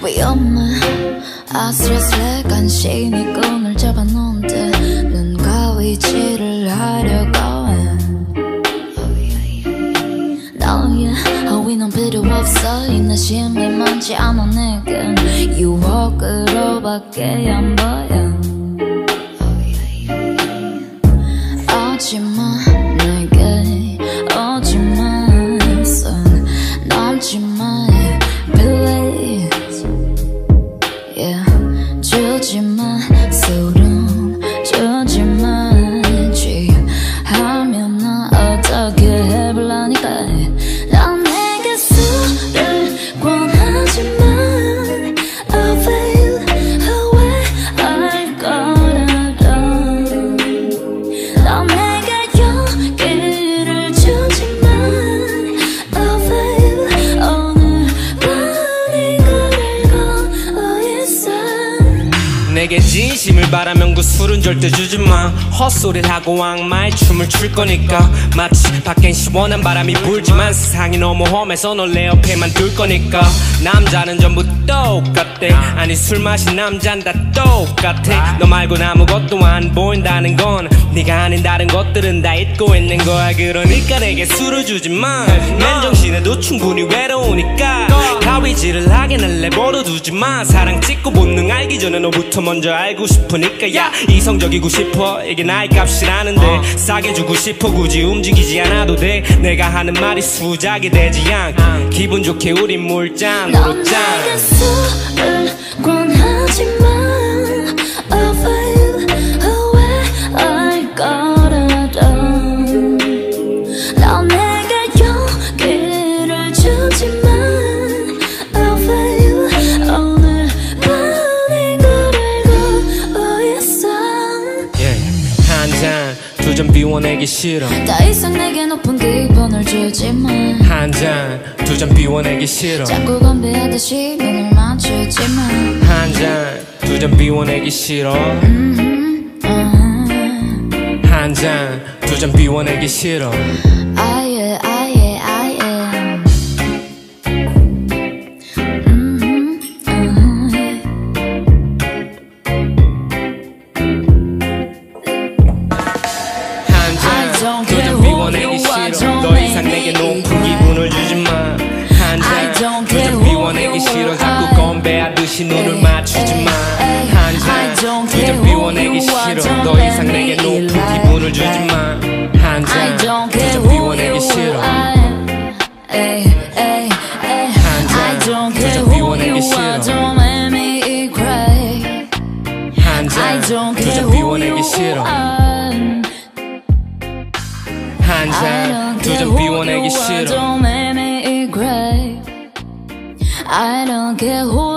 위험해 아슬아슬해 간신히 끈을 잡아놓은 듯 눈과 위치를 하려고 해 너의 허위는 필요 없어 이 내심이 많지 않아 내겐 유혹으로밖에 안 보여 오지마 내게 오지마 손 넘지마 please yeah 주지마 소름 주지마 취하면 나 어떻게 해볼라니까 난 내게 술을 권하지만 avail away 할 거라도 난 내게 용기를 주지만 avail 오늘 밤이 그리고 있어 내게 진심을 바라면 그 술은 절대 주지마 헛소리를 하고 악마의 춤을 출 거니까 마치 밖엔 시원한 바람이 불지만 세상이 너무 험해서 널 내 옆에만 둘 거니까 남자는 전부 똑같대 아니 술 마신 남잔 다 똑같아 너 말곤 아무것도 안 보인다는 건 네가 아닌 다른 것들은 다 잊고 있는 거야 그러니까 내게 술을 주지마 맨정신에도 충분히 외로우니까 가위질을 하긴 내버려 두지마 사랑 찍고 본능 알기 전에 너부터 먼저 알고 싶으니까 야 이성적이고 싶어 이게 나의 값이라는데 싸게 주고 싶어 굳이 움직이지 않아도 돼 내가 하는 말이 수작이 되지 않게 기분 좋게 우린 물잔으로 짠 넌 내게 술을 권하지만 avail away 할 거라도 넌 내게 용기를 주지만 avail 오늘 밤이 그리고 있어 한잔 두 잔 비워내기 싫어 더 이상 내게 높은 기분을 주지만 한잔 두 잔 비워내기 싫어 자꾸 건배하듯이 눈을 맞추지만 한잔 두 잔 비워내기 싫어 한잔 두 잔 비워내기 싫어 아예 아예 아예 한잔 두 잔 비워내기 싫어 더 이상 내게 높은 기분을 주지마 한잔 두 잔 비워내기 싫어 자꾸 건배하듯이 눈을 맞추지마 한잔 두 잔 비워내기 싫어 더 이상 내게 높은 기분을 주지마 한잔 두 잔 비워내기 싫어 한잔 두 잔 비워내기 싫어 한잔 두 잔 비워내기 싫어 한잔 두 잔 비워내기 싫어 I don't care who